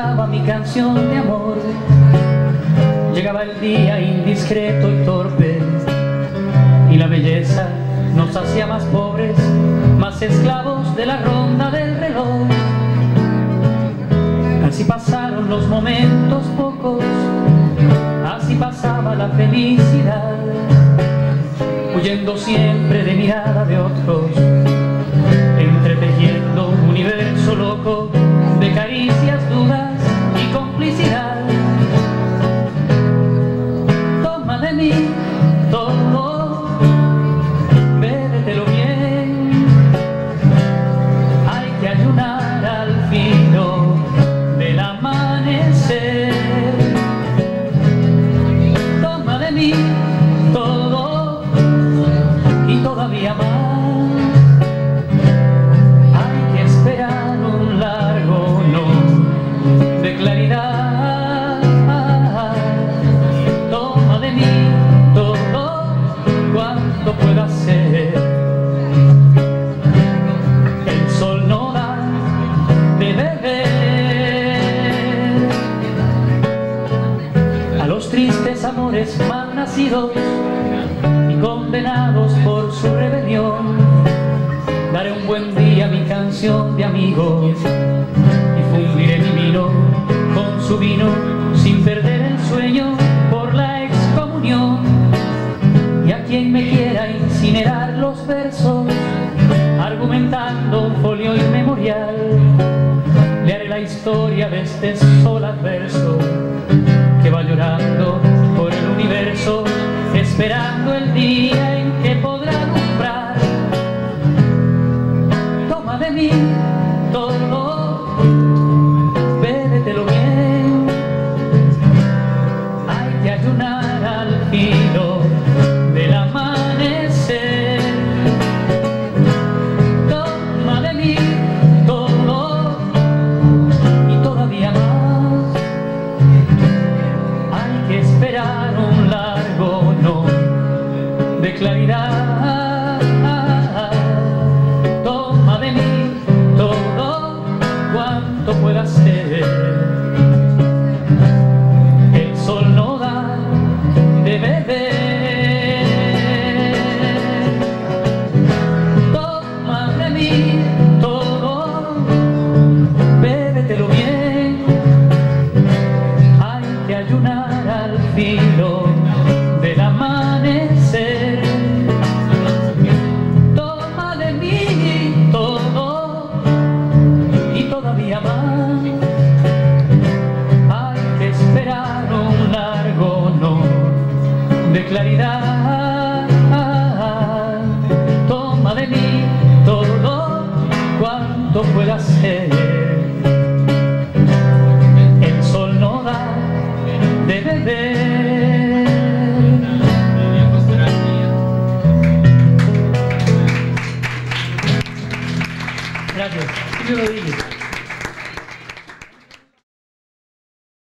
cantaba mi canción de amor. Llegaba el día indiscreto y torpe, y la belleza nos hacía más pobres, más esclavos de la ronda del reloj. Así pasaron los momentos pocos, así pasaba la felicidad, huyendo siempre de mirada de otros, entretejiendo un universo loco de caricias, dudas y complicidad. Toma de mí todo, bébetelo bien, hay que ayunar al filo del amanecer. Toma de mí todo y todavía más. Pueda ser. El sol no da de beber a los tristes amores mal nacidos y condenados por su rebelión. Daré un buen día a mi canción de amigos y fundiré mi vino con su vino sin perder el sueño por la excomunión. Y a quien me quiera incinerar los versos, argumentando un folio inmemorial, le haré la historia de este sol adverso que va llorando por el universo, esperando el día en que podrá alumbrar. Toma de mí todo, bébetelo bien, hay que ayunar al filo del amanecer. Toma de mí todo y todavía más. Hay que esperar un largo no de claridad. Toma de mí todo cuanto pueda ser. El sol no da de beber. Todo, bébetelo bien, hay que ayunar al filo del amanecer. Toma de mí todo y todavía más. Hay que esperar un largo no de claridad. Toma de mí todo cuanto pueda ser.